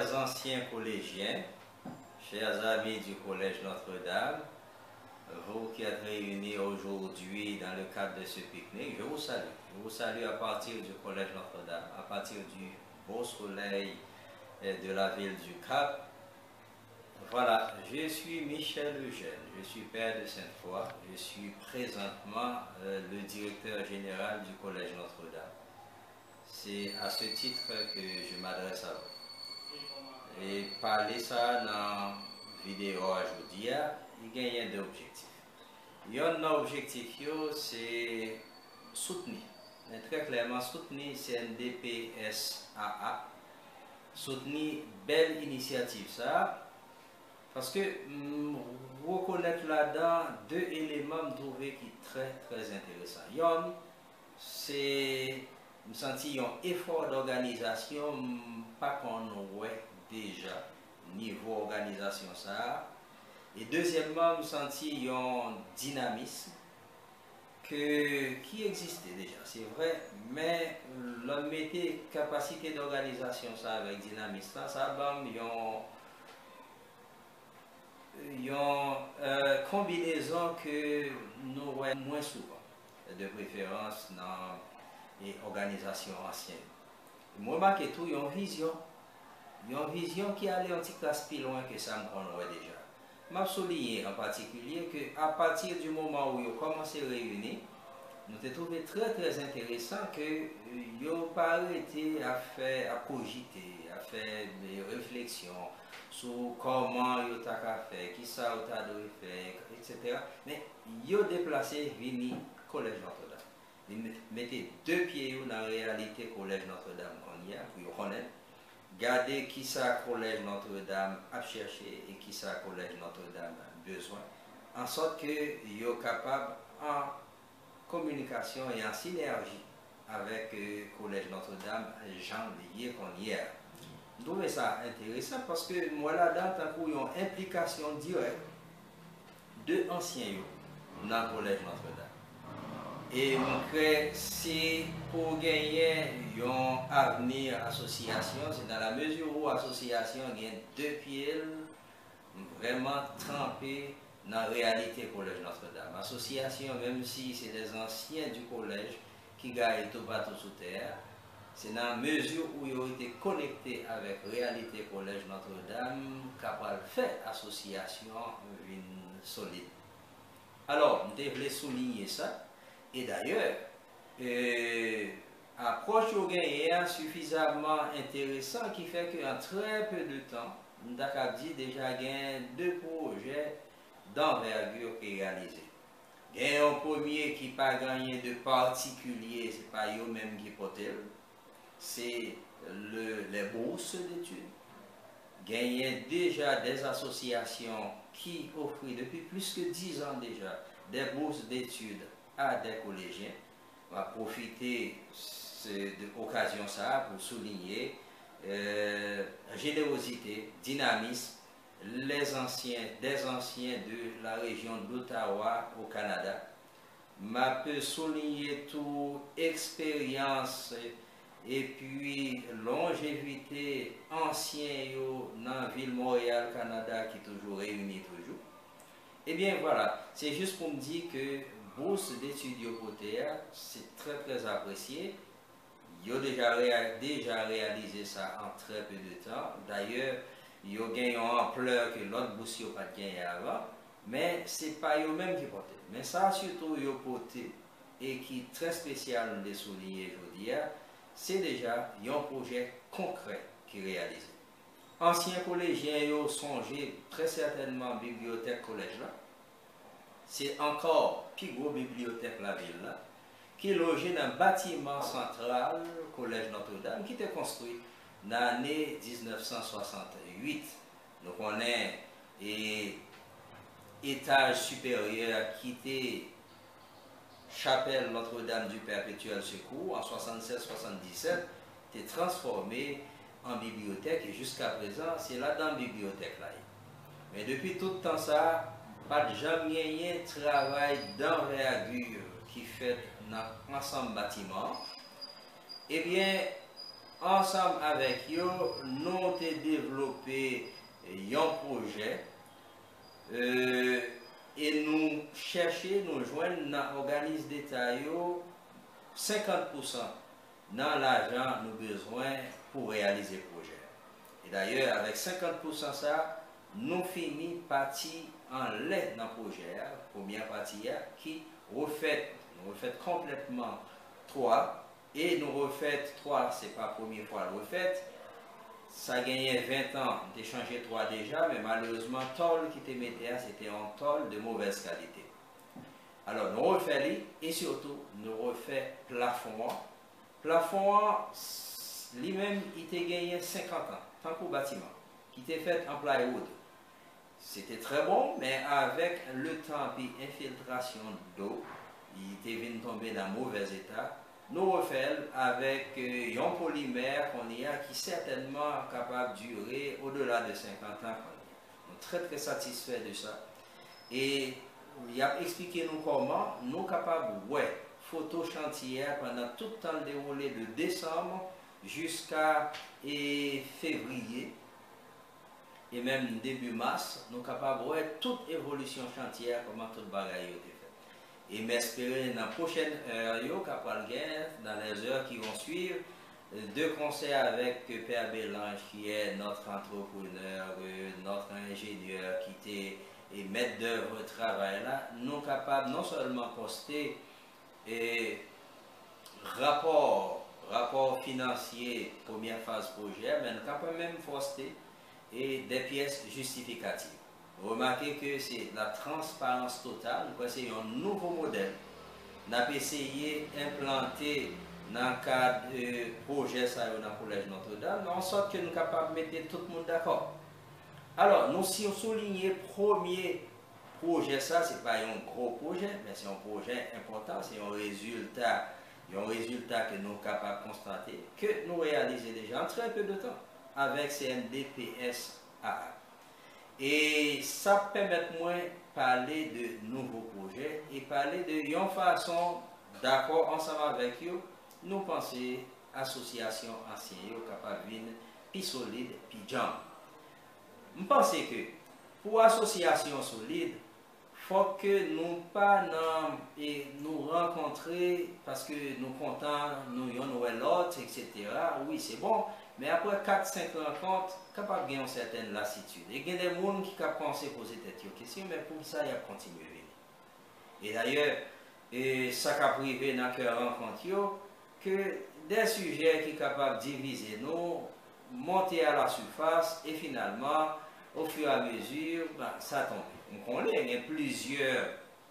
chers anciens collégiens, chers amis du Collège Notre-Dame, vous qui êtes réunis aujourd'hui dans le cadre de ce pique-nique, je vous salue. Je vous salue à partir du Collège Notre-Dame, à partir du beau soleil de la ville du Cap. Voilà, je suis Michel Eugène, je suis père de Sainte-Foy, je suis présentement le directeur général du Collège Notre-Dame. C'est à ce titre que je m'adresse à vous. Et parler ça dans la vidéo aujourd'hui, il y a deux objectifs. Il y a un objectif, c'est soutenir. Mais très clairement, soutenir CNDP-SAA. Soutenir belle initiative ça. Parce que reconnaître là-dedans deux éléments que je trouve qui sont très intéressants. Yon, c'est me senti un effort d'organisation pas qu'on aurait déjà niveau organisation ça. Et deuxièmement, me senti un dynamisme qui existait déjà, c'est vrai, mais l'on mettait capacité d'organisation ça avec dynamisme ça va une combinaison que nous voyons moins souvent, de préférence dans les organisations anciennes. Moi, remarque tout, il y a une vision qui allait un petit classe plus loin que ça qu'on voit déjà. Je souligner en particulier qu'à partir du moment où ils ont commencé à réunir, nous avons trouvé très intéressant que ils n'ont pas arrêté à cogiter, à faire des réflexions sur comment ils ont fait, qui ça ils ont fait, etc. Mais ils ont déplacé Vini Collège Notre-Dame. Ils mettaient deux pieds dans la réalité Collège Notre-Dame qu'on y a, pour connaître. Garder qui ça Collège Notre-Dame a cherché et qui ça Collège Notre-Dame a besoin, en sorte que ils sont capables en communication et en synergie avec Collège Notre-Dame, gens liés qu'on y a. Je trouve ça intéressant parce que moi là-dedans, tant qu'il y a une implication directe de anciens dans le Collège Notre-Dame. Et c'est pour gagner un avenir association, c'est dans la mesure où l'association gagne deux pieds vraiment trempés dans la réalité Collège Notre-Dame. L'association, même si c'est des anciens du collège qui gagnent tout partout sous terre, c'est dans la mesure où ils ont été connectés avec la réalité Collège Notre-Dame, capable de faire association solide. Alors, je voulais souligner ça. Et d'ailleurs, approche au gain suffisamment intéressant qui fait qu'en très peu de temps, nous avons dit déjà gagné deux projets d'envergure réalisés. Il y a un premier qui n'a pas gagné de particulier, ce n'est pas eux-mêmes qui portent, c'est les bourses d'études. Il y a déjà des associations qui offrent depuis plus que 10 ans déjà des bourses d'études à des collégiens. On va profiter de l'occasion pour souligner générosité, dynamisme, des anciens de la région de l'Ottawa au Canada. Je peux souligner toute expérience et puis longévité ancienne dans la ville de Montréal, Canada, qui est toujours réunie toujours. Et bien voilà, c'est juste pour me dire que bourse d'études c'est très apprécié. Ils ont déjà réalisé ça en très peu de temps. D'ailleurs, ils ont gagné en ampleur que l'autre bourse n'a pas gagné avant. Mais ce n'est pas eux-mêmes qui portent. Mais ça, surtout, ils ont porté et qui est très spécial de souligner aujourd'hui, c'est déjà un projet concret qui est réalisé. Anciens collégiens ils ont songé très certainement bibliothèque collège là. C'est encore plus gros bibliothèque la ville là, qui est logée dans un bâtiment central, Collège Notre-Dame, qui était construit dans l'année 1968. Donc on est étage supérieur qui était chapelle Notre-Dame du Perpétuel Secours en 76-77, était transformé en bibliothèque et jusqu'à présent c'est là dans la bibliothèque là. Mais depuis tout le temps ça, pas de jamais un travail d'envergure qui fait dans l'ensemble bâtiment. Eh bien, ensemble avec eux, nous avons développé un projet et nous cherchons, nous joignons dans l'organisme d'État 50% dans l'argent nous besoin pour réaliser le projet. Et d'ailleurs, avec 50% ça, nous finissons partie en l'aide dans le projet. Première partie qui refait, nous refait complètement 3 et nous refait 3, c'est pas la première fois le refait. Ça gagnait 20 ans, on a changé 3 déjà, mais malheureusement, le tôle qui était mis c'était un tôle de mauvaise qualité. Alors, nous refait et surtout, nous refait plafond. Plafond, lui-même, il était gagné 50 ans, tant qu'au bâtiment, qui était fait en plywood. C'était très bon, mais avec le temps et infiltration d'eau, il était venu tomber dans mauvais état. Nous refaisons avec un polymère qu'on y a qui certainement capable de durer au-delà de 50 ans. Nous sommes très satisfaits de ça. Et il a expliqué nous comment nous sommes capables de photo chantier pendant tout le temps déroulé de décembre jusqu'à février et même début mars, nous sommes capables de voir toute évolution chantier, comment tout le bagage a été fait. Et m'espérer dans la prochaine heure, dans les heures qui vont suivre, deux conseils avec Père Bélange, qui est notre entrepreneur, notre ingénieur, qui était maître d'œuvre travail là, nous sommes capables non seulement poster rapport financier, première phase projet, mais nous sommes capables même poster des pièces justificatives. Remarquez que c'est la transparence totale. C'est un nouveau modèle. Nous avons essayé d'implanter dans le cadre du projet dans le Collège Notre-Dame, en sorte que nous sommes capables de mettre tout le monde d'accord. Alors, nous si on souligne le premier projet, ça, ce n'est pas un gros projet, mais c'est un projet important, c'est un résultat que nous sommes capables de constater, que nous réalisons déjà en très peu de temps avec CNDPS-AA. Et ça permet moi de parler de nouveaux projets et parler de une façon d'accord ensemble avec eux, nous penser association ancienne capable de venir plus solide, plus jam. Je pense que pour association solide, il faut que nous pas nous rencontrer parce que nous comptons, nous avons l'autre, etc. Oui, c'est bon. Mais après 4-5 rencontres, capable de gagner une certaine lassitude. Et il y a des gens qui ont pensé poser des questions, mais pour ça, il a continué à venir. Et d'ailleurs, ça a privé dans la rencontre, que des sujets qui sont capables de diviser nous, monter à la surface, et finalement, au fur et à mesure, ça tombe. On connaît, il y a plusieurs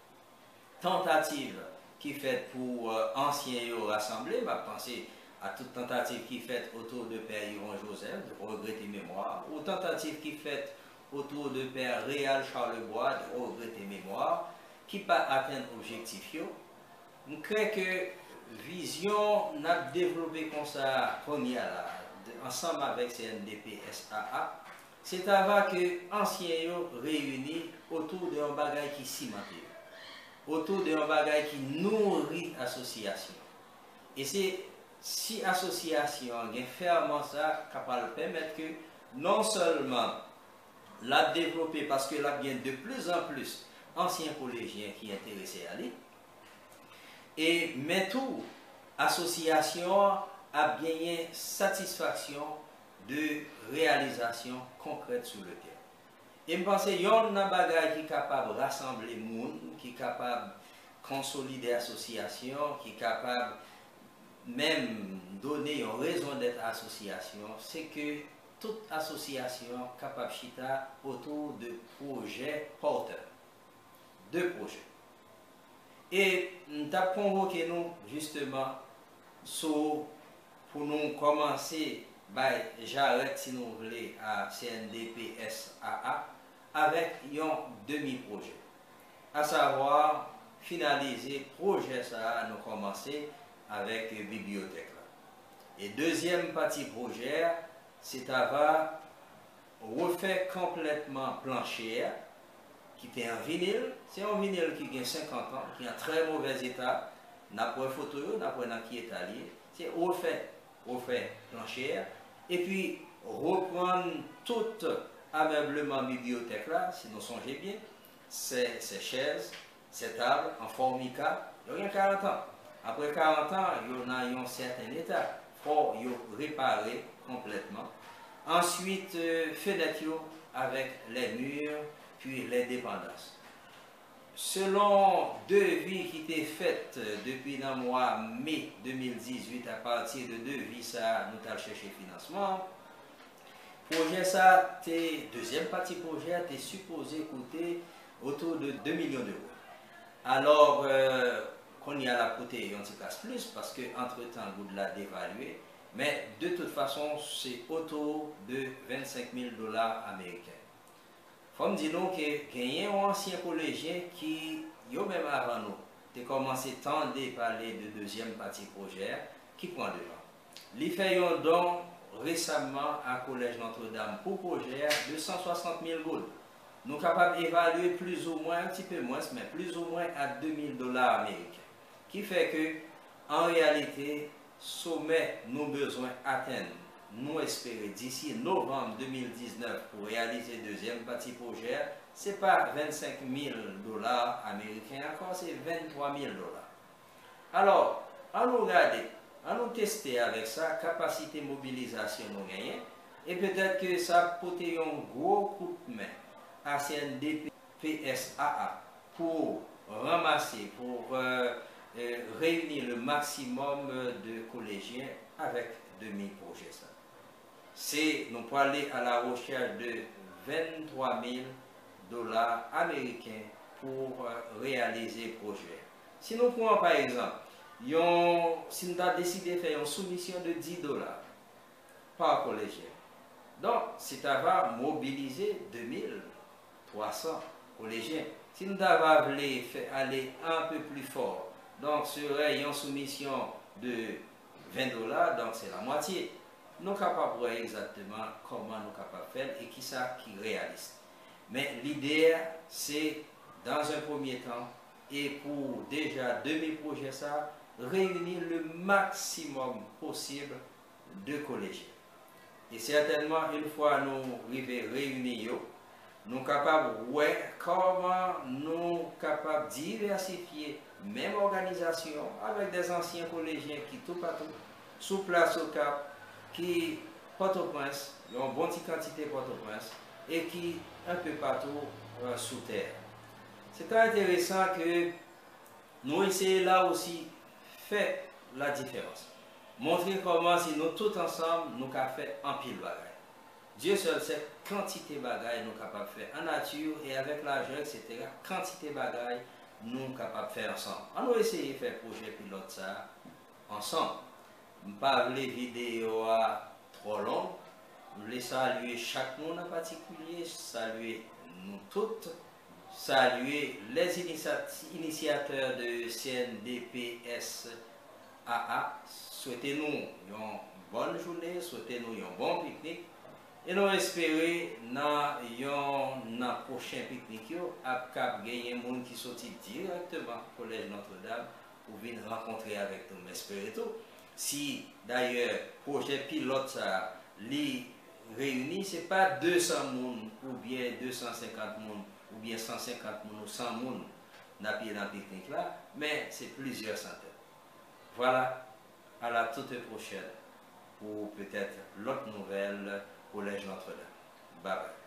tentatives qui sont faites pour anciens rassembler, penser à toute tentative qui est faite autour de Père Yvon Joseph, de regretter mémoire, ou tentative qui est faite autour de Père Réal Charlebois, de regretter mémoire, qui pas atteindre l'objectif. Je crois que vision n'a développé comme ça, qu'on y a là, ensemble avec CNDP-SAA, c'est avant que anciens réunis autour d'un bagage qui cimenté, autour d'un bagage qui nourrit l'association. Et c'est si l'association a fermement ça, capable de permettre que non seulement la développer parce que là vient de plus en plus anciens collégiens qui sont intéressés à lui, et mais tout association a gagné satisfaction de réalisation concrète sur le terrain. Et je pense qu'il y a un bagage qui est capable de rassembler les gens, qui est capable de consolider l'association, qui est capable même donner une raison d'être association, c'est que toute association est capable de chita autour de projets porteurs. Deux projets. Et nous avons convoqué nous justement pour nous commencer, j'arrête si nous voulons à CNDP-SAA avec un demi-projet. À savoir finaliser le projet, ça nous commencer avec la bibliothèque. Et deuxième partie projet, c'est avoir refait complètement plancher, qui était un vinyle. C'est un vinyle qui a 50 ans, qui est en très mauvais état. N'a pas de photo, n'a pas qui est allié. C'est refait refaire planchère, et puis reprendre tout ameublement bibliothèque là, si nous songez bien, ces chaises, ces tables en formica, il y a 40 ans. Après 40 ans, il y a un certain état. Il faut réparer complètement. Ensuite, fenêtre avec les murs, puis les dépendances. Selon devis qui étaient faites depuis le mois mai 2018, à partir de devis, ça, nous avons cherché financement. Projet ça, deuxième partie projet, était supposé coûter autour de 2 millions d'euros. Alors, qu'on y a la coûté un petit peu plus, parce qu'entre-temps, vous l'a dévalué, mais de toute façon, c'est autour de 25 000 dollars américains. Il faut me dire qu'il y a un ancien collégien qui, même avant nous, a commencé à tendre parler de deuxième partie projet, qui prend devant. Il fait un don récemment à Collège Notre-Dame pour projet de 160 000 gold. Nous sommes capables d'évaluer plus ou moins, un petit peu moins, mais plus ou moins à 2 000 dollars américains. Qui fait que, en réalité, sommet nos besoins atteints, nous espérons d'ici novembre 2019 pour réaliser le deuxième partie projet, ce n'est pas 25 000 dollars américains encore, c'est 23 000 dollars. Alors, on nous regarde, on nous tester avec ça, capacité mobilisation nous gagnons, et peut-être que ça peut être un gros coup de main à CNDP PSAA pour ramasser, pour réunir le maximum de collégiens avec 2000 projets. C'est, nous pouvons aller à la recherche de 23 000 dollars américains pour réaliser le projet. Si nous prenons par exemple, si nous avons décidé de faire une soumission de 10 dollars par collégien, donc si tu vas mobiliser 2300 collégiens. Si nous avons voulu aller un peu plus fort, donc serait une soumission de 20 dollars, donc c'est la moitié. Nous sommes capables de voir exactement comment nous sommes capables de faire et qui ça qui réalise. Mais l'idée, c'est dans un premier temps, et pour déjà 2000 projets, ça, réunir le maximum possible de collégiens. Et certainement, une fois nous arrivons réunis, nous sommes capables de voir comment nous sommes capables de diversifier même organisation avec des anciens collégiens qui tout partout, sous place au Cap, qui Port-au-Prince, ils ont une bonne quantité Port-au-Prince et qui un peu partout sous terre. C'est très intéressant que nous essayons là aussi faire la différence. Montrer comment si nous tous ensemble, nous avons fait un pile bagaille. Dieu seul sait quantité de bagaille nous sommes capables de faire en nature et avec l'argent, etc. Quantité de bagaille nous sommes capables de faire ensemble. On va essayer de faire un projet pilote ça ensemble. Je ne vais pas les vidéos trop longues. Je voulais saluer chaque monde en particulier, saluer nous toutes, saluer les initiateurs de CNDPSAA. Souhaitez-nous une bonne journée, souhaitez-nous un bon pique-nique. Et nous espérons dans un prochain pique-nique à gagner des gens qui sont directement au Collège Notre-Dame pour venir rencontrer avec nous. Espérons tout. Si d'ailleurs le projet pilote ça réuni, ce n'est pas 200 personnes ou bien 250 personnes ou bien 150 personnes ou 100 personnes dans le pique-nique là, mais c'est plusieurs centaines. Voilà, à la toute prochaine pour peut-être l'autre nouvelle Collège Notre-Dame. Bye bye.